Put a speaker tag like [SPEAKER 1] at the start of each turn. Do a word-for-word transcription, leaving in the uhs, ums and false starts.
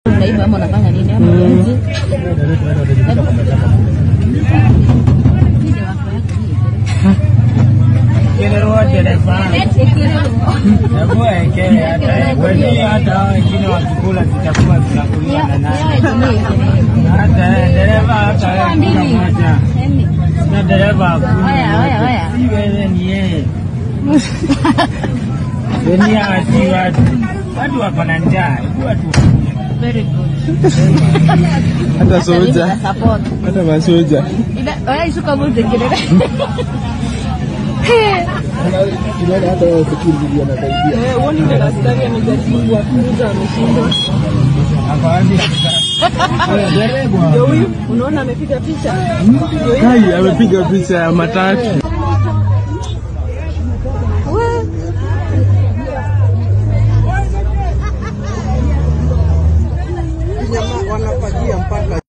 [SPEAKER 1] Unaiba ama unafanya nini hapo?
[SPEAKER 2] Kile rote dereva. Hebu ekele hata wewe hata wengine wakikula zitakuwa zinakuliwa na nani? Hata dereva hata mmoja. Na dereva haya haya haya. Wewe ni yeye. Dunia watu watu. Watu wako na njaa. Watu
[SPEAKER 1] very good.
[SPEAKER 3] Hata soja. Hata masoja.
[SPEAKER 1] Ila wewe shuka mzee kile.
[SPEAKER 3] Tunaona hata wao security wanasaidia.
[SPEAKER 4] Eh, woni ndio askari amejaribu kuuza ameshindwa.
[SPEAKER 2] hapa wapi?
[SPEAKER 4] Ndio huyu, unaona amepiga picha.
[SPEAKER 3] Kai amepiga picha ya matatu.
[SPEAKER 4] Wanapatia mpaka